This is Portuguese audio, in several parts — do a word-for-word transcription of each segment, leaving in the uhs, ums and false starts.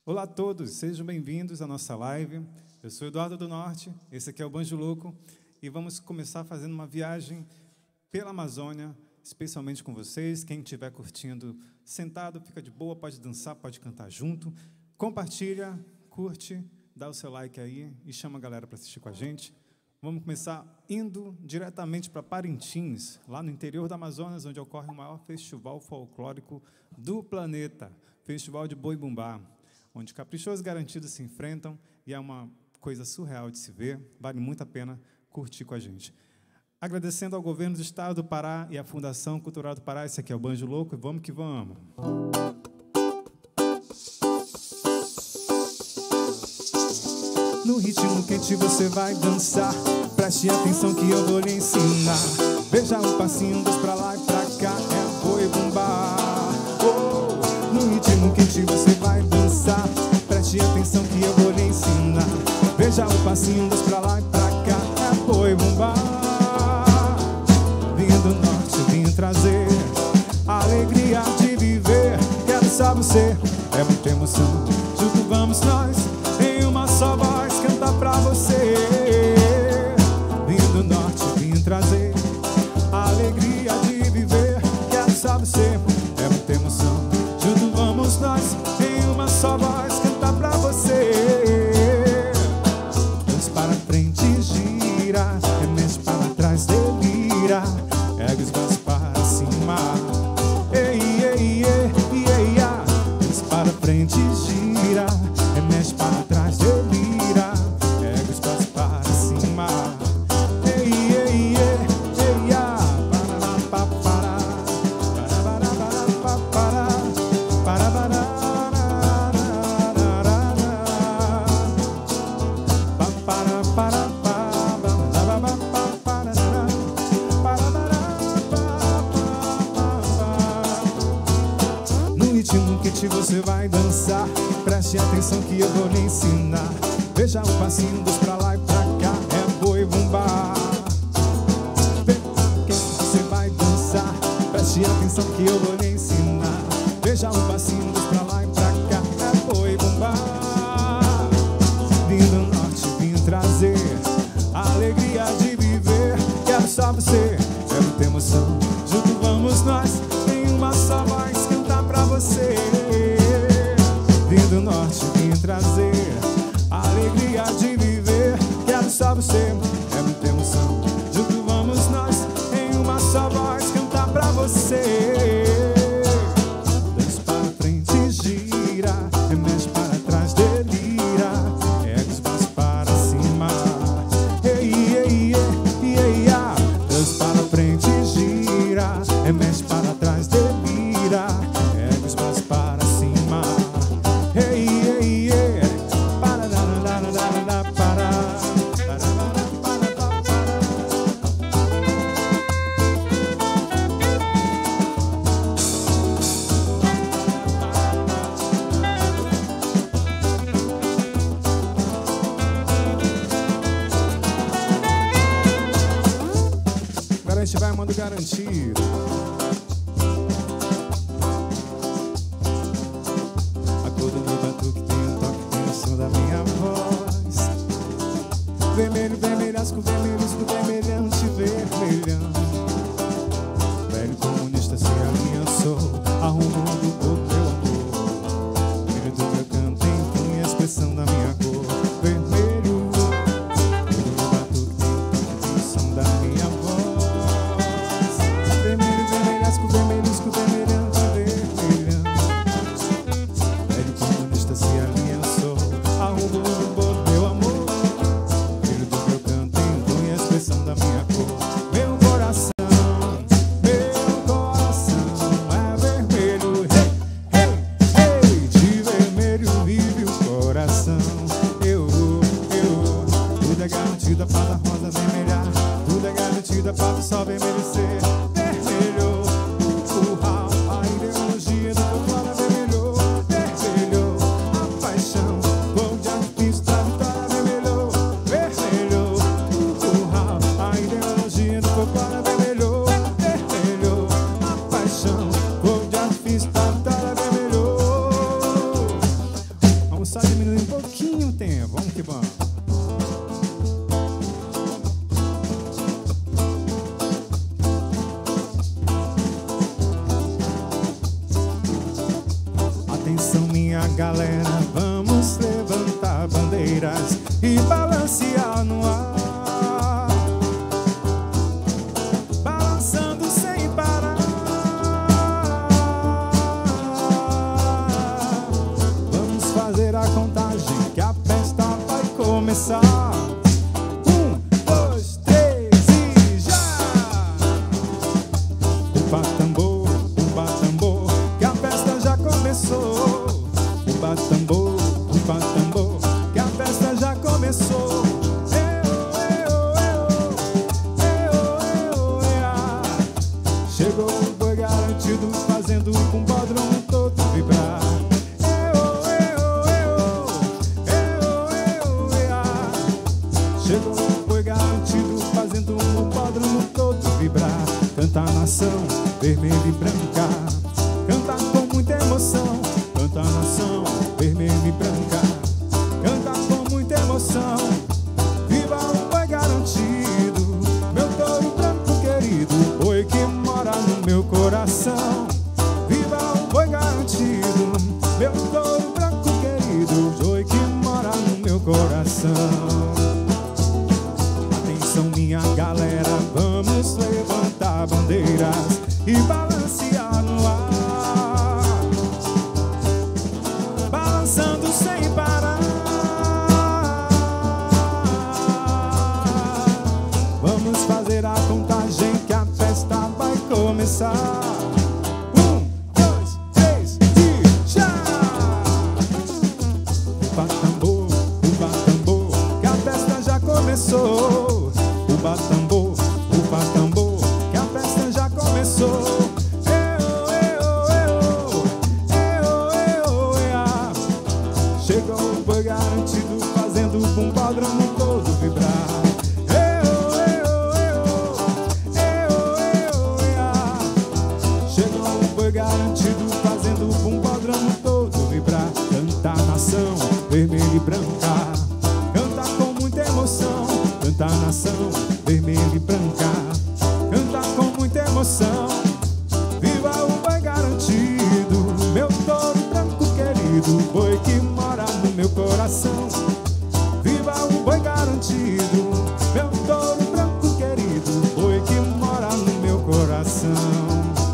Olá a todos, sejam bem-vindos à nossa live. Eu sou Eduardo do Norte, esse aqui é o Banjo Louco e vamos começar fazendo uma viagem pela Amazônia, especialmente com vocês. Quem estiver curtindo sentado, fica de boa, pode dançar, pode cantar junto. Compartilha, curte, dá o seu like aí e chama a galera para assistir com a gente. Vamos começar indo diretamente para Parintins, lá no interior do Amazonas, onde ocorre o maior festival folclórico do planeta, Festival de Boi-Bumbá, onde caprichosos e garantidos se enfrentam e é uma coisa surreal de se ver, vale muito a pena curtir com a gente. Agradecendo ao Governo do Estado do Pará e à Fundação Cultural do Pará, esse aqui é o Banjo Louco e vamos que vamos. No ritmo quente você vai dançar, preste atenção que eu vou lhe ensinar. Veja um passinho, dois pra lá e pra cá, é boi-bumbá. Oh, no ritmo quente você vai dançar, preste atenção que eu vou lhe ensinar. Veja um passinho, dois pra lá e pra cá, é boi-bumbá. Vim do norte, vim trazer a alegria de viver. Quero só você, é muita emoção, junto vamos nós, em uma só voz, cantar pra você. Vim do norte, vim trazer a alegria de viver. Quero só você, é muita emoção, junto vamos nós, em uma só voz, cantar pra você. Dois para frente, gira, remexe para trás, delira, ergue os braços para cima. Ei, ei, ei, ei, ah. Dois para frente, gira, remexe para trás, delira, ergue os braços para cima. Ei, ei, ei, ei, ah. Para, para, para, para, para, para, para, para. Que você vai dançar, preste atenção que eu vou lhe ensinar. Veja um passinho, dois pra lá e pra cá, é boi-bumbá. Que você vai dançar, preste atenção que eu vou lhe ensinar. Veja um passinho, dois pra lá e pra cá, é boi-bumbá. Vim do norte, vim trazer a alegria de viver. Quero só você, é muita emoção, junto vamos nós, em uma só voz, cantar pra você. Vim do norte, vim trazer a alegria de viver. Quero só você, é muita emoção, junto vamos nós, em uma só voz, cantar pra você. Dois para frente, gira, remexe para trás, delira, ergue os braços para cima. Ei, ei, ei, ei, ah. Dois para frente, gira, remexe para trás, delira, ergue os braços para cima. Hey, hey, yeah. Para, da, da, da, da, da, para. Para, para, para, para. Agora a gente vai mando garantido. Vermelho, vermelhasco, vermelho, escuro, vermelhante, vermelhão. Velho comunista se aliançou, arrumando todo meu amor. Filho do meu canto, empunha a expressão da minha cor. Vermelho, todo meu batuque tem o som da minha voz. Vermelho, Atenção minha galera, vamos levantar bandeiras e balancear no ar, balançando sem parar. Vamos fazer a contagem que a festa vai começar. Um, dois, três e já! Upa tambor, upa tambor, que a festa já começou. Upa tambor, upa tambor, que a festa já começou. Chegou o boi garantido, fazendo o Pumbódromo todo vibrar. Chegou o boi garantido, fazendo o Pumbódromo todo vibrar. Canta a nação vermelha e branca, canta com muita emoção. Canta a nação vermelha e branca, canta com muita emoção. Viva o boi garantido, meu touro branco querido, boi que mora no meu coração. Viva o boi garantido, meu touro branco querido, boi que mora no meu coração. Atenção minha galera, vamos levantar bandeiras e balancear no ar, balançando sem parar. Vamos fazer a contagem que a festa vai começar. Um, dois, três e já! Upa tambor, upa tambor, que a festa já começou. Upa tambor, upa tambor, que a festa já começou. Chegou o boi garantido, fazendo o Pumbódromo todo vibrar. Chegou o boi garantido, fazendo o Pumbódromo todo vibrar. Canta a nação vermelha e branca, canta com muita emoção. Canta a nação vermelha e branca, canta com muita emoção. Viva o boi garantido, meu touro branco querido, boi que mora no meu coração. Viva o boi garantido, meu touro branco querido, boi que mora no meu coração.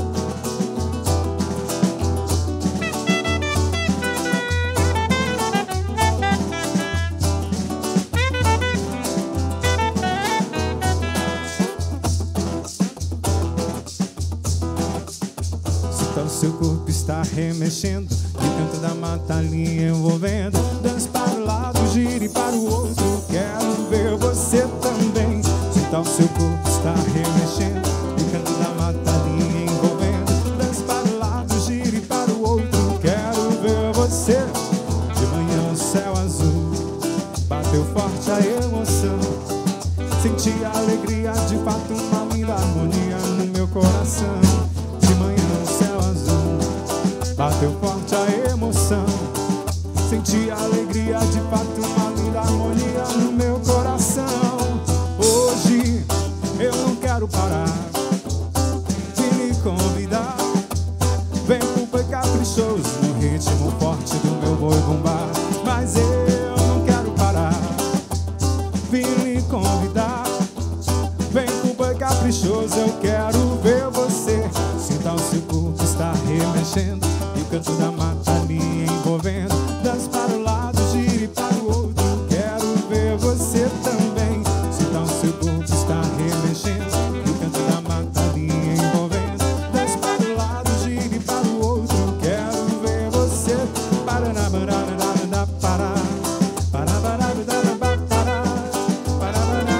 Então seu corpo está remexendo, e o canto da mata lhe envolvendo. Dança para o lado, gire para o outro, quero ver você também. Então seu corpo está remexendo, e o canto da mata lhe envolvendo. Dança para o lado, gire para o outro, quero ver você. De manhã o céu azul, bateu forte a emoção. Senti a alegria, de fato uma linda harmonia no meu coração. De manhã o céu azul, bateu forte a emoção. Senti a alegria, de fato uma linda harmonia no meu coração. Hoje eu não quero parar de me convidar. Vem pro boi caprichoso, no ritmo forte do meu boi bumbá. Mas eu não quero parar, vim me convidar. Vem pro boi caprichoso, eu quero ver você. Sinta o seu corpo está remexendo, e o canto da mata lhe envolvendo. Dança para o lado, gire para o outro, quero ver você também. Sinta o seu corpo está remexendo, e o canto da mata lhe envolvendo. Dança para o lado, gire para o outro, quero ver você. Paraná, paraná, pará, pará, pará, pará, pará, pará.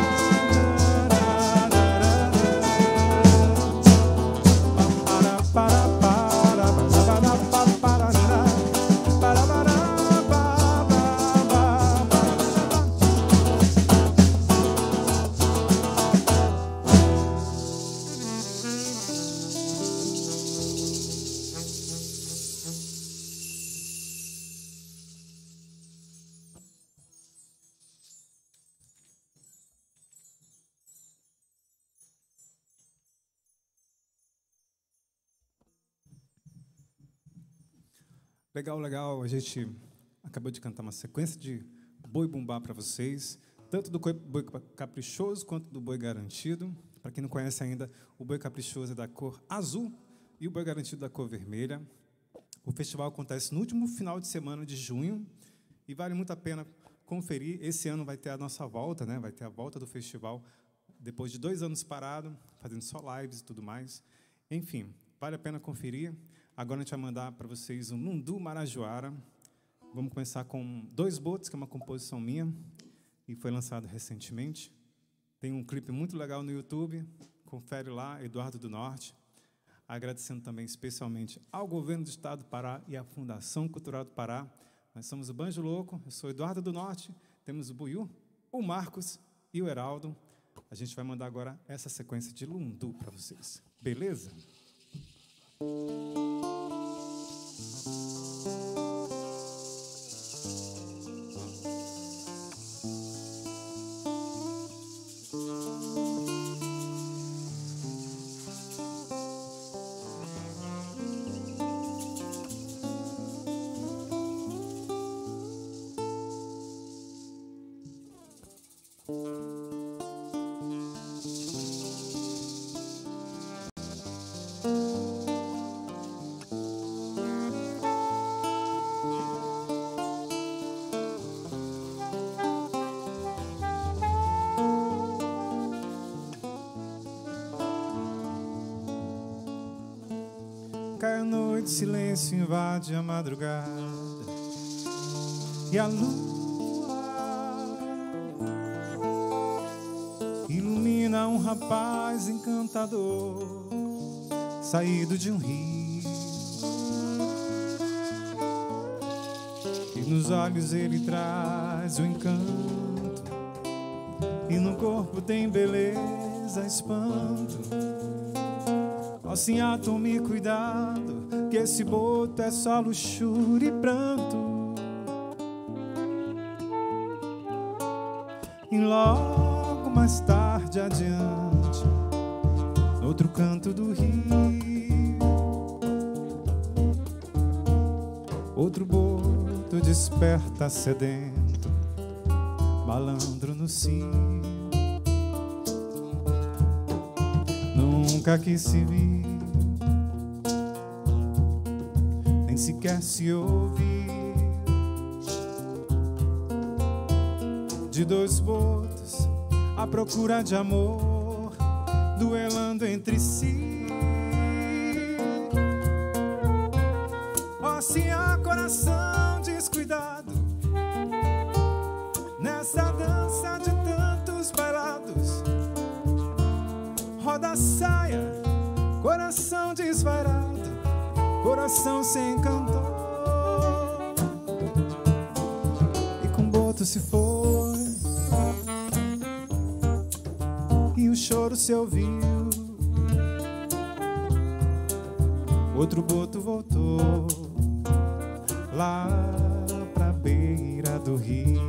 Para, para, para, para, para, para, para, para. Legal, legal. A gente acabou de cantar uma sequência de Boi Bumbá para vocês, tanto do Boi Caprichoso quanto do Boi Garantido. Para quem não conhece ainda, o Boi Caprichoso é da cor azul e o Boi Garantido da cor vermelha. O festival acontece no último final de semana de junho e vale muito a pena conferir. Esse ano vai ter a nossa volta, né? Vai ter a volta do festival depois de dois anos parado, fazendo só lives e tudo mais. Enfim, vale a pena conferir. Agora a gente vai mandar para vocês o Lundu Marajoara. Vamos começar com Dois Botos, que é uma composição minha e foi lançado recentemente. Tem um clipe muito legal no YouTube, confere lá, Eduardo do Norte. Agradecendo também especialmente ao Governo do Estado do Pará e à Fundação Cultural do Pará. Nós somos o Banjo Louco, eu sou Eduardo do Norte, temos o Buiú, o Marcos e o Heraldo. A gente vai mandar agora essa sequência de Lundu para vocês. Beleza? Cai a noite, silêncio invade a madrugada e a lua ilumina um rapaz encantador saído de um rio, e nos olhos ele traz o encanto e no corpo tem beleza, espanto. Ó, sinhá, tome cuidado, que esse boto é só luxúria e pranto. E logo mais tarde adiante, no outro canto do rio, outro boto desperta sedento, malandro no cio. Nunca que se viu, nem sequer se ouviu, de dois botos à procura de amor, duelando entre si. Ó, se há coração descuidado nessa dança de tantos bailados, roda a saia, coração desvairado, coração sem cantor. E com boto se foi, e o choro se ouviu. Outro boto voltou lá pra beira do rio.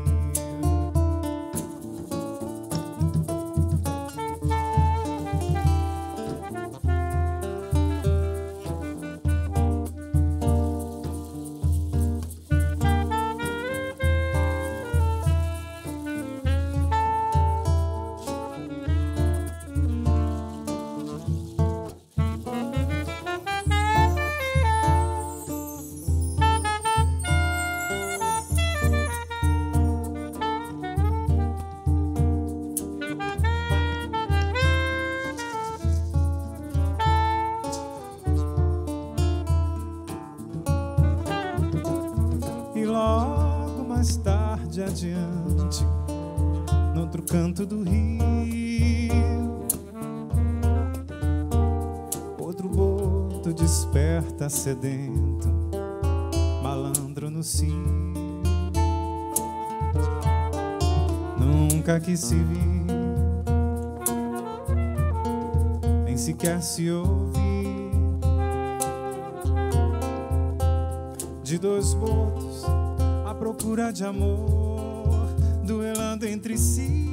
Adiante, no outro canto do rio, outro boto desperta sedento, malandro no cio. Nunca que se viu, nem sequer se ouviu, de dois botos à procura de amor, duelando entre si.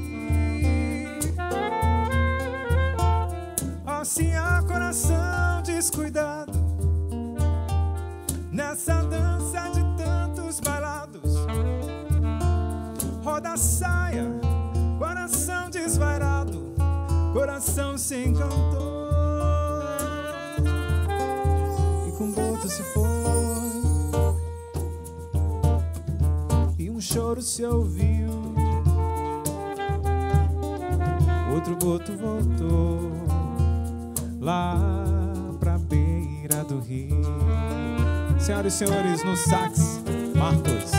Ó, se há coração descuidado nessa dança de tantos bailados. Roda a saia, coração desvairado, coração sem cantor. E com boto se foi, e um choro se ouviu. Outro boto voltou lá pra beira do rio. Senhoras e senhores, no sax, Marcos.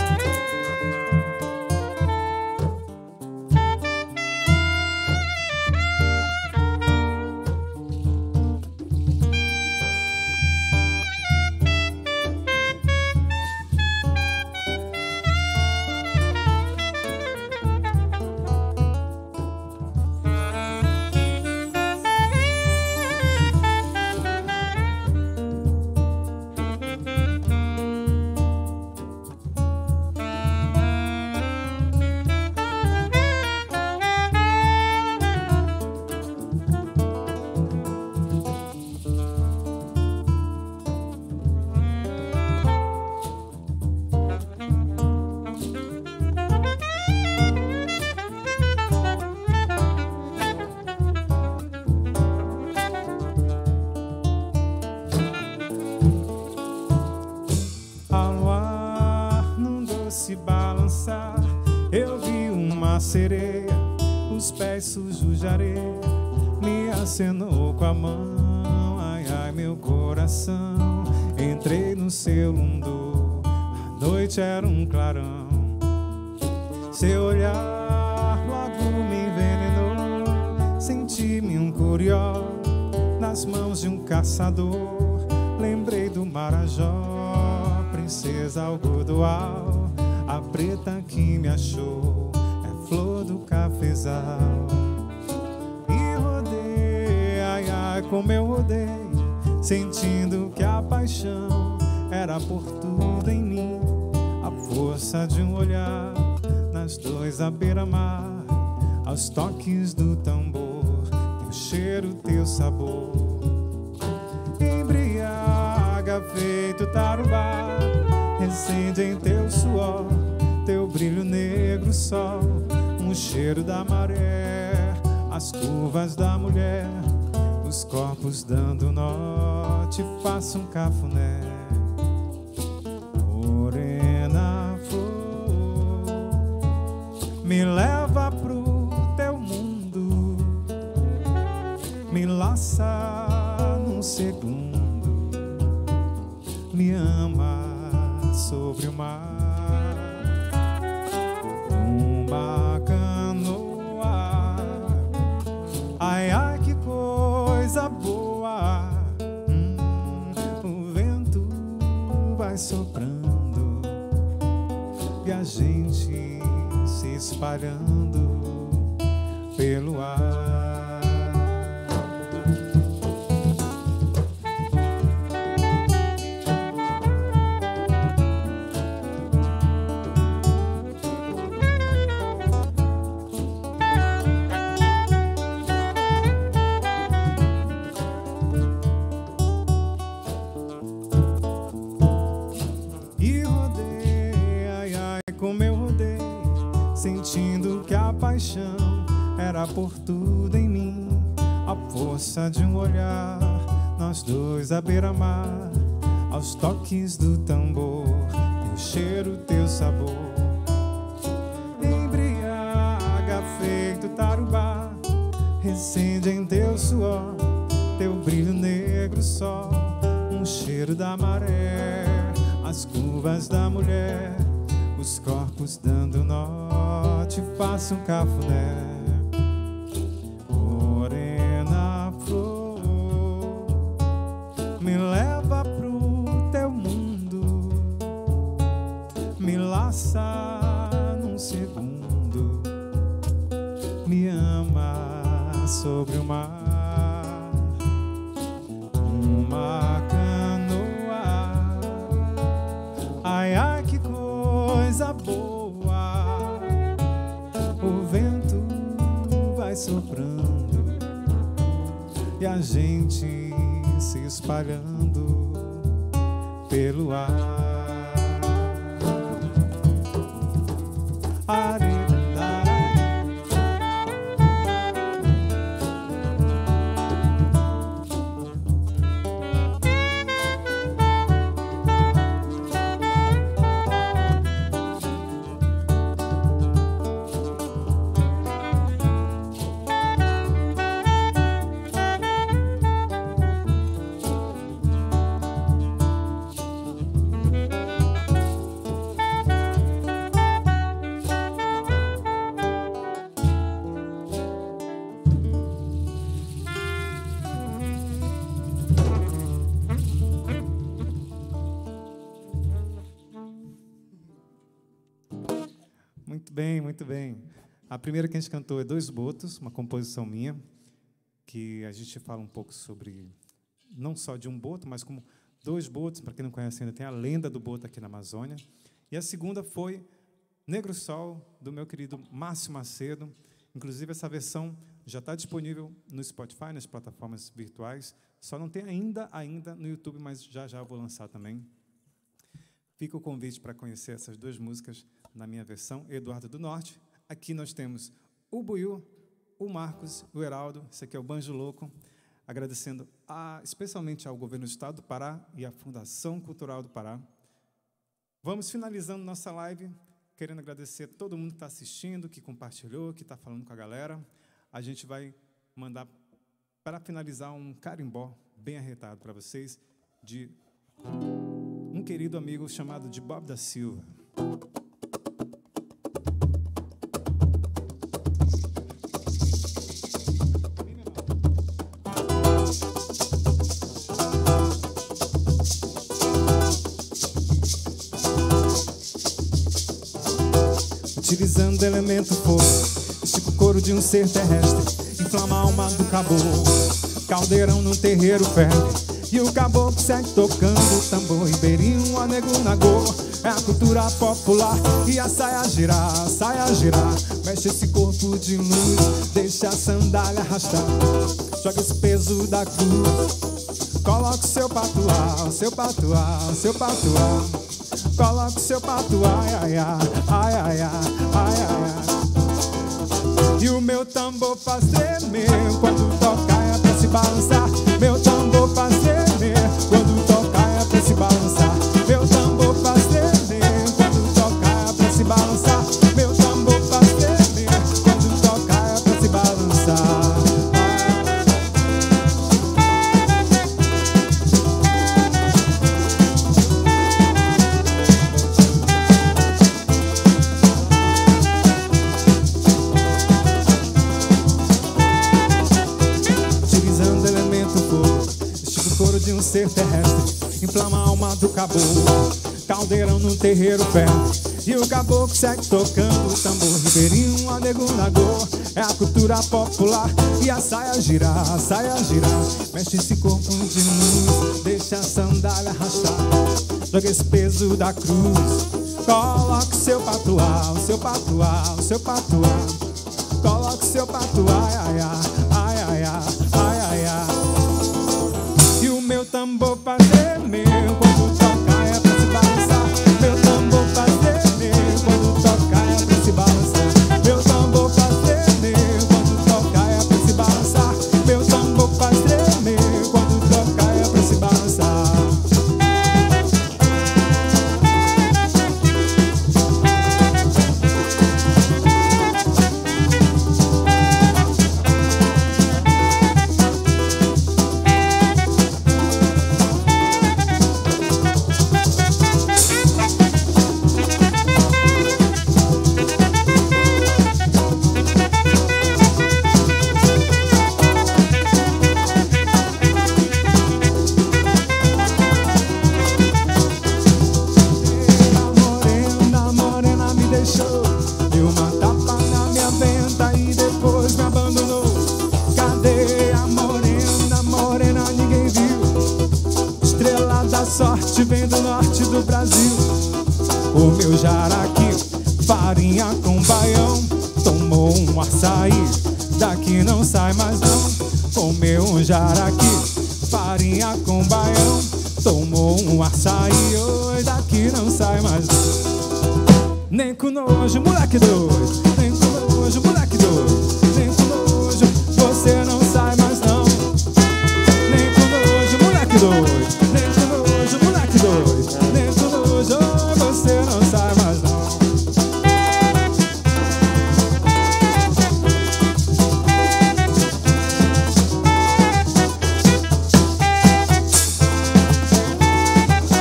Eu vi uma sereia, os pés sujos de areia, me acenou com a mão. Ai, ai, meu coração, entrei no seu mundo, a noite era um clarão. Seu olhar logo me envenenou, senti-me um curió nas mãos de um caçador. Lembrei do Marajó, princesa algodoal, a preta que me achou é flor do cafezal. E rodei, ai, ai, como eu rodei, sentindo que a paixão era por tudo em mim. A força de um olhar, nas dores à beira-mar, aos toques do tambor, teu cheiro, teu sabor. Embriaga feito tarubá, recende em teu suor, teu brilho negro sol, um cheiro da maré, as curvas da mulher, os corpos dando nó, te faço um cafuné. Morena flor, me leva pro teu mundo, me laça num segundo, me ama sobre o mar, uma canoa. Ai, ai, que coisa boa. Hum, o vento vai soprando e a gente se espalhando pelo ar. Sentindo que a paixão era por tudo em mim, a força de um olhar, nós dois à beira-mar, aos toques do tambor, teu cheiro, teu sabor. Embriaga feito tarubá, recende em teu suor, teu brilho negro sol, um cheiro da maré, as curvas da mulher, os corpos dando nó, te faço um cafuné. Morena flor, me leva pro teu mundo, me laça num segundo, me ama sobre o mar, uma canoa. Ai, ai, que coisa boa, o vento vai soprando e a gente se espalhando pelo ar. Muito bem, muito bem. A primeira que a gente cantou é Dois Botos, uma composição minha, que a gente fala um pouco sobre, não só de um boto, mas como dois botos. Para quem não conhece ainda, tem a lenda do boto aqui na Amazônia. E a segunda foi Negro Sol, do meu querido Márcio Macedo. Inclusive, essa versão já está disponível no Spotify, nas plataformas virtuais. Só não tem ainda, ainda no YouTube, mas já já vou lançar também. Fica o convite para conhecer essas duas músicas na minha versão, Eduardo do Norte. Aqui nós temos o Buiú, o Marcos, o Heraldo. Esse aqui é o Banjo Louco. Agradecendo a, especialmente ao Governo do Estado do Pará e à Fundação Cultural do Pará. Vamos finalizando nossa live, querendo agradecer a todo mundo que está assistindo, que compartilhou, que está falando com a galera. A gente vai mandar, para finalizar, um carimbó bem arretado para vocês, de um querido amigo chamado de Bob da Silva. Utilizando elemento fogo, estico o couro de um ser terrestre, inflama a alma do caboclo, caldeirão num terreiro ferve, e o caboclo segue tocando tambor, ribeirinho, anego nagô. É a cultura popular e a saia girar, a saia girar. Mexe esse corpo de luz, deixa a sandália arrastar, joga esse peso da cruz, coloca o seu patuá, o seu patuá, o seu patuá. Coloca o seu patuá, ai, ai, ai, ai, ai, ai, ai. E o meu tambor faz tremer quando tocar, é pra se balançar. Meu tambor faz tremer quando tocar, é pra se balançar. Meu tambor faz tremer quando tocar, é pra se balançar. Meu tambor faz tremer quando tocar, é pra se balançar. De um ser terrestre, inflama a alma do caboclo, caldeirão num terreiro ferve, e o caboclo segue tocando tambor, ribeirinho, anego nagô. É a cultura popular e a saia girar, a saia girar. Mexe esse corpo de luz, deixa a sandália arrastar, joga esse peso da cruz, coloca o seu patuá, o seu patuá, o seu patuá. Coloca o seu patuá, ai, ai, ai, ai, ai, ai, ai, ai. Meu tambor faz tremer quando tocar, é pra se balançar. Meu tambor faz tremer quando tocar, é pra se balançar. Meu tambor faz tremer quando tocar, é pra se balançar. Meu tambor faz tremer quando tocar, é pra se balançar. Sorte vem do norte do Brasil. O meu jaraqui, farinha com baião, tomou um açaí, daqui não sai mais não. Comeu um jaraqui, farinha com baião, tomou um açaí, oi, daqui não sai mais não. Nem com nojo, moleque doido, nem com nojo, moleque doido, nem com nojo, você não sai mais não. Nem com nojo, moleque doido, nem com nojo, moleque doido, nem com nojo, você não sai mais não.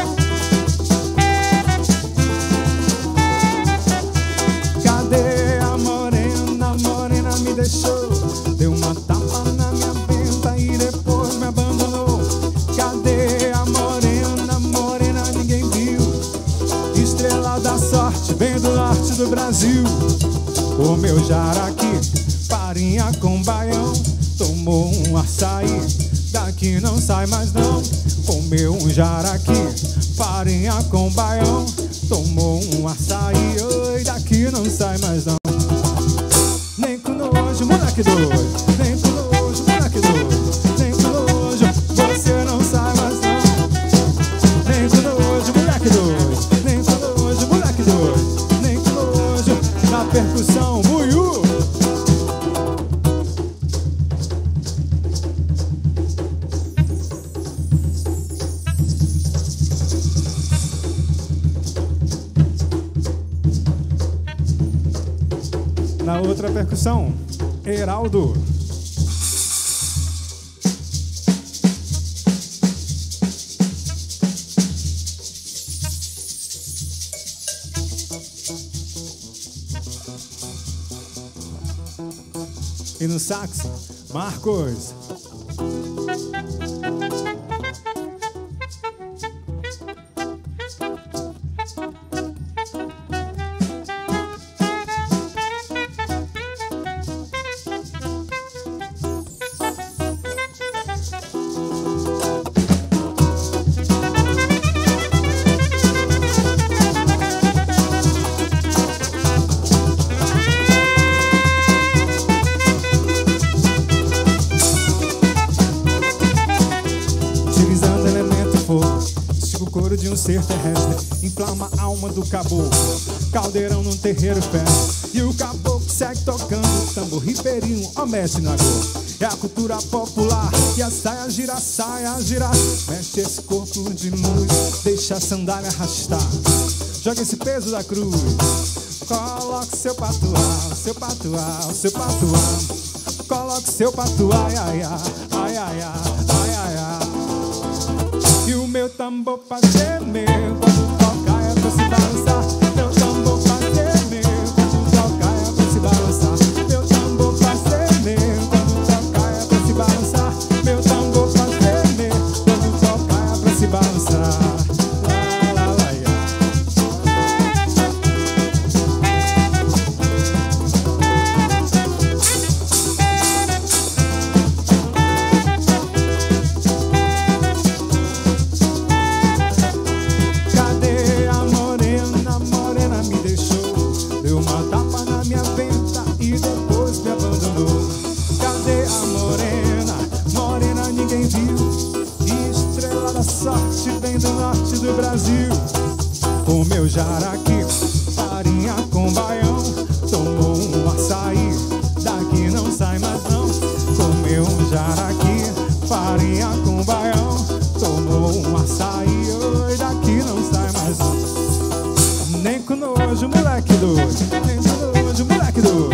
Cadê a da sorte, vem do norte do Brasil. Comeu jaraqui, farinha com baião, tomou um açaí, daqui não sai mais não. Comeu um jaraqui, farinha com baião, tomou um açaí, oi, daqui não sai mais não. Nem com nojo, moleque doido, nem com nojo, moleque doido, nem com nojo, você não sai mais não. Nem com nojo, moleque doido, nem com nojo, moleque doido, nem com nojo, na percussão, Buiú. Na outra percussão, Heraldo. E no sax, Marcos. De um ser terrestre, inflama a alma do caboclo, caldeirão num terreiro festa, e o caboclo segue tocando tambor ribeirinho, ó mestre na cor. É a cultura popular, e a saia gira, a saia gira, mexe esse corpo de luz, deixa a sandália arrastar, joga esse peso da cruz, coloca seu patuá, seu patuá, seu patuá, coloca seu patuá, ai ai ai ai ai ai ai ai. E o meu tambor faz tremer quando toca é pra se balançar. Meu tambor faz tremer quando toca é pra se balançar. Meu tambor faz tremer quando toca é pra se balançar. Meu tambor faz tremer quando toca é pra se balançar. Lá, lá, lá, do Brasil. Comeu jaraqui, farinha com baião, tomou um açaí, daqui não sai mais não. Comeu um jaraqui, farinha com baião, tomou um açaí, oi, daqui não sai mais não. Nem com nojo, moleque doido, nem com nojo, moleque doido.